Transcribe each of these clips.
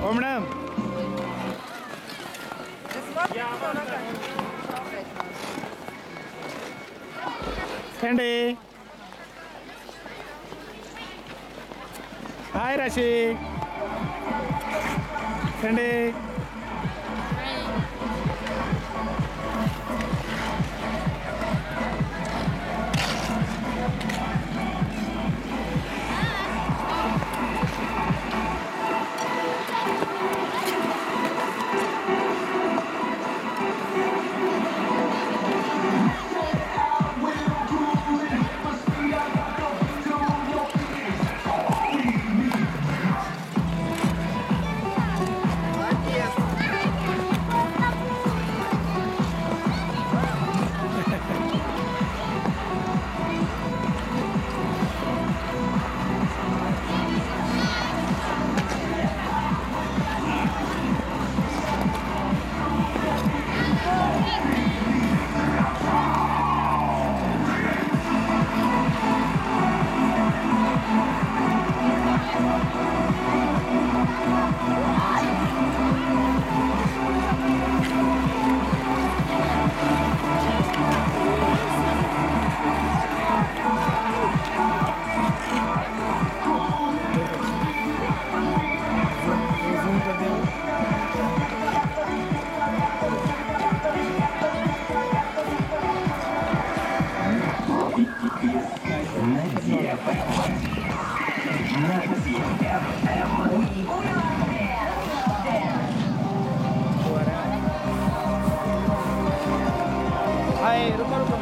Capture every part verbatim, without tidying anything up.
Oh, madam. Sandy. Hi, Rashi. Sandy. Hai, ruko ruko.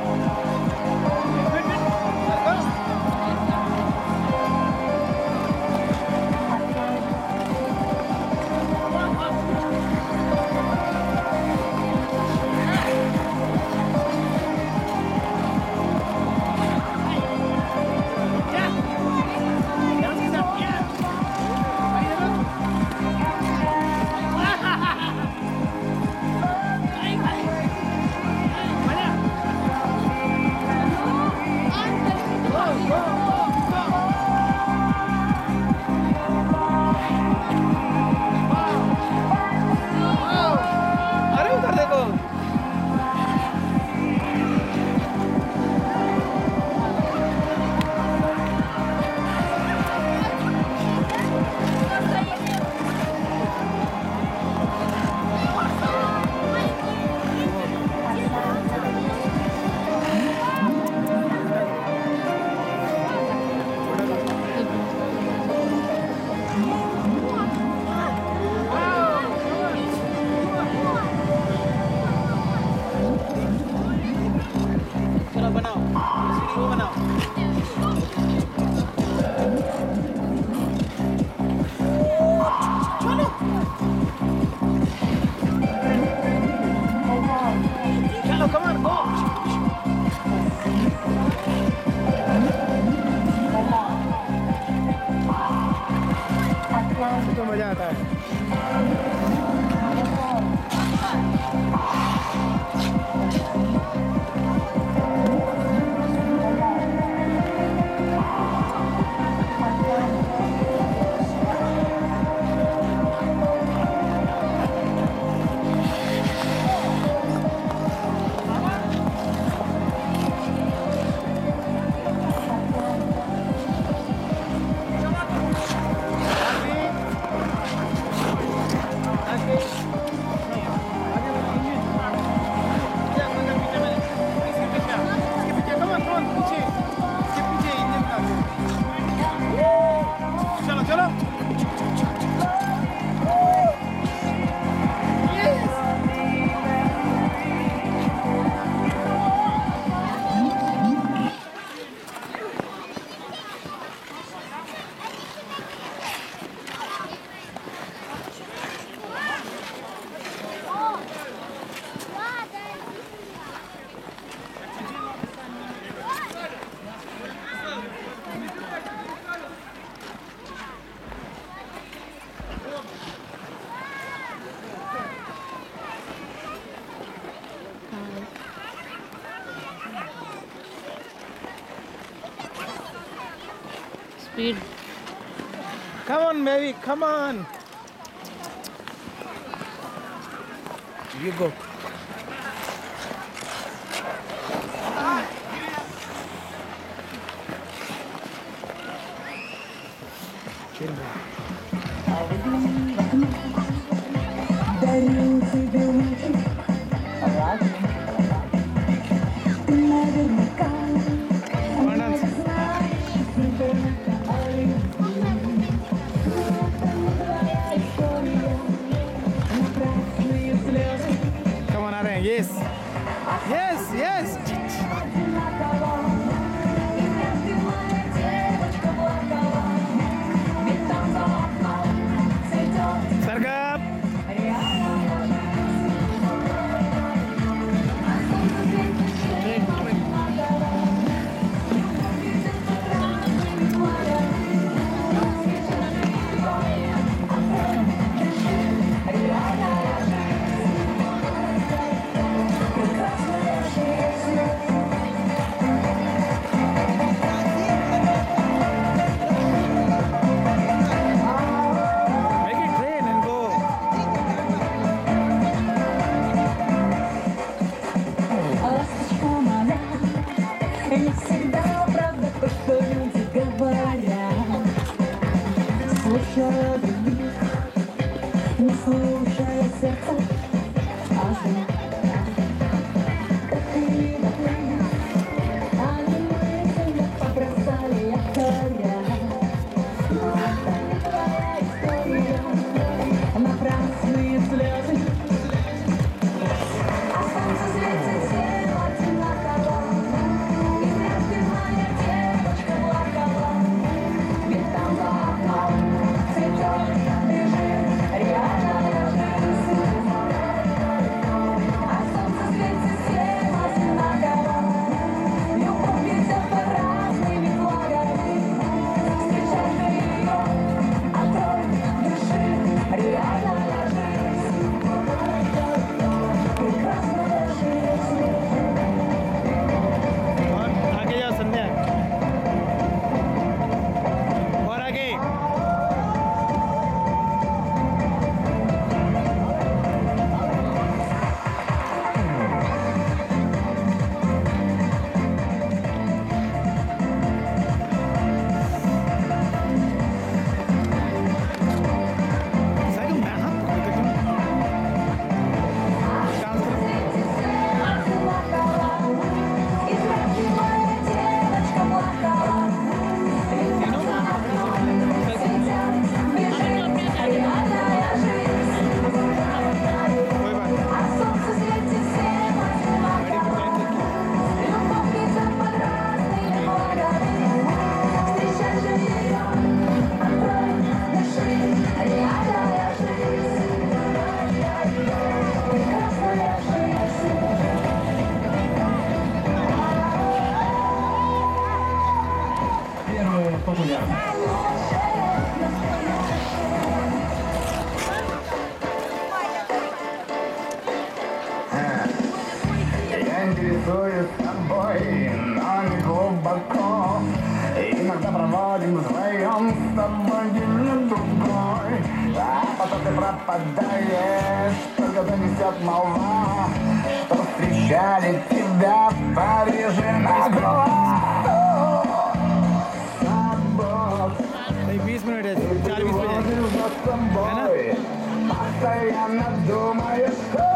तो मजा आता है। Speed. Come on, baby, come on. You go. Chill. Come on, Arang. Yes. Yes, yes. Sargap. Make it train and go. Не всегда правда то, что люди говорят. Слушая других, не слушая сердца. Аж как и доплыли, они мысли побросали якоря. Но это не твоя история, напрасные слезы. А солнце светит всем одинаково. И прежде моя девочка плакала. Ведь там за окном цветет, бежит реальная жизнь. А солнце светит всем одинаково. Любовь ведет под разными флагами. Встречай же ее, открой, дыши, реальная жизнь. Прекрасная жизнь. और आगे जाओ संध्या और आगे cycle में हाँ И прежде моя девочка плакала. Ведь там за окном цветет, бежит реальная жизнь. कोई बात नहीं А солнце светит всем одинаково. Любовь идет под разными флагами. Встречай же ее, открой, дыши, реальная жизнь. Прекрасная жизнь. Первое популярное. Я интересуюсь тобой, но не глубоко. Иногда проводим вдвоем с тобой день другой. А потом ты пропадаешь, только донесет молва, что встречали тебя в Париже на глаз. Собак, भाई बीस मिनट है चार बीस बजे водишь за собой, постоянно думаешь, что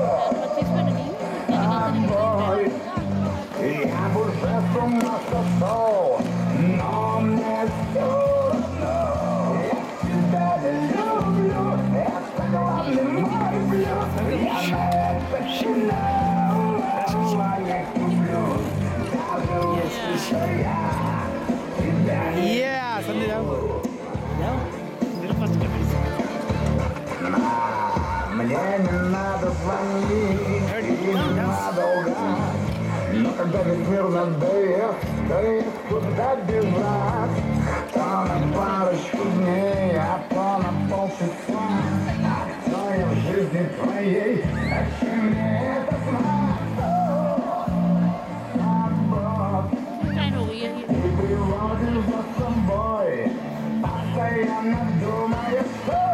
тобой. Я бы уже с ума сошел, но мне все равно. Я тебя не люблю, это главный мой плюс. Я на это чинал, я куплю, даже если я тебя не Yeah, संध्या जाओ जाओ मेरे पास क्या Мне не надо звонить, и не надо лгать. Но когда весь мир надоест, то есть куда бежать. То на парочку дней, а то на полчаса. А кто я в жизни твоей, зачем мне это знать? Наоборот, ты приводишь за собой, постоянно думаешь, что